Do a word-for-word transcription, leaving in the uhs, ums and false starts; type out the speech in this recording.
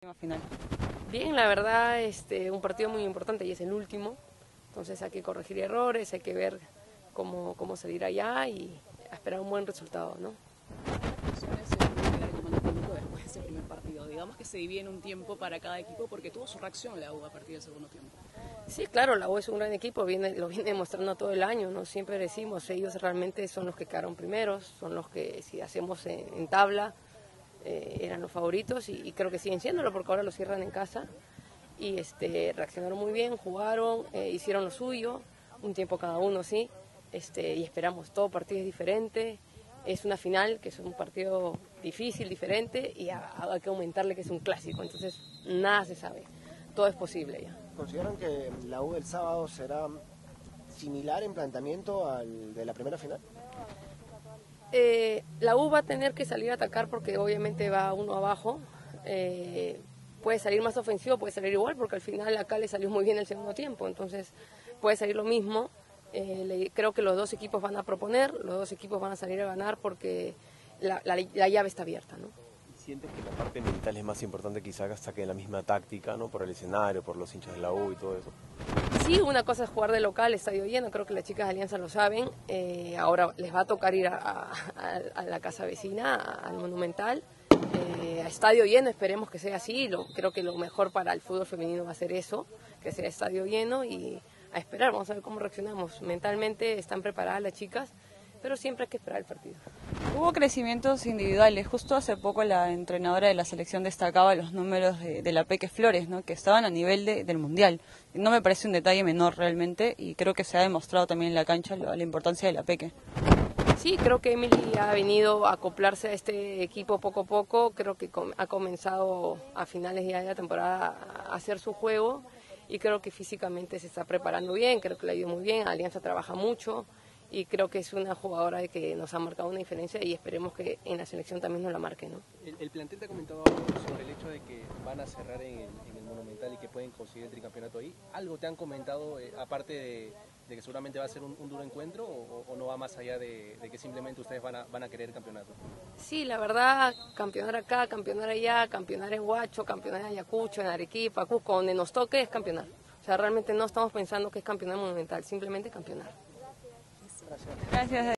Final. Bien, la verdad, este, un partido muy importante y es el último, entonces hay que corregir errores, hay que ver cómo, cómo salir allá y esperar un buen resultado, ¿no? Después de ese primer partido, digamos que se divide en un tiempo para cada equipo porque tuvo su reacción la U a partir del segundo tiempo. Sí, claro, la U es un gran equipo, viene, lo viene demostrando todo el año, ¿no? Siempre decimos, ellos realmente son los que quedaron primeros, son los que si hacemos en, en tabla eh, eran los favoritos y, y creo que siguen siéndolo porque ahora lo cierran en casa y este, reaccionaron muy bien, jugaron, eh, hicieron lo suyo, un tiempo cada uno, sí, este, y esperamos, todo partido es diferente, es una final que es un partido difícil, diferente y hay que aumentarle que es un clásico, entonces nada se sabe, todo es posible ya. ¿Consideran que la U del sábado será similar en planteamiento al de la primera final? Eh, la U va a tener que salir a atacar porque obviamente va uno abajo, eh, puede salir más ofensivo, puede salir igual, porque al final acá le salió muy bien el segundo tiempo, entonces puede salir lo mismo. Eh, le, creo que los dos equipos van a proponer, los dos equipos van a salir a ganar porque la, la, la llave está abierta, ¿no? ¿Sientes que la parte mental es más importante quizás hasta que la misma táctica, ¿no? Por el escenario, por los hinchas de la U y todo eso? Sí, una cosa es jugar de local, estadio lleno, creo que las chicas de Alianza lo saben, eh, ahora les va a tocar ir a, a, a la casa vecina, al Monumental, eh, a estadio lleno, esperemos que sea así, lo, creo que lo mejor para el fútbol femenino va a ser eso, que sea estadio lleno y a esperar, vamos a ver cómo reaccionamos. Mentalmente están preparadas las chicas, pero siempre hay que esperar el partido. Hubo crecimientos individuales. Justo hace poco la entrenadora de la selección destacaba los números de, de la Peque Flores, ¿no? Que estaban a nivel de, del Mundial. No me parece un detalle menor realmente y creo que se ha demostrado también en la cancha la, la importancia de la Peque. Sí, creo que Emily ha venido a acoplarse a este equipo poco a poco. Creo que ha comenzado a finales ya de la temporada a hacer su juego y creo que físicamente se está preparando bien. Creo que le ha ido muy bien. Alianza trabaja mucho. Y creo que es una jugadora que nos ha marcado una diferencia y esperemos que en la selección también nos la marque, ¿no? El, el plantel te ha comentado algo sobre el hecho de que van a cerrar en el, en el Monumental y que pueden conseguir el tricampeonato ahí. ¿Algo te han comentado, eh, aparte de, de que seguramente va a ser un, un duro encuentro o, o no va más allá de, de que simplemente ustedes van a, van a querer el campeonato? Sí, la verdad, campeonar acá, campeonar allá, campeonar en Huacho, campeonar en Ayacucho, en Arequipa, Cusco, donde nos toque es campeonar. O sea, realmente no estamos pensando que es campeonar monumental, simplemente campeonar. Gracias.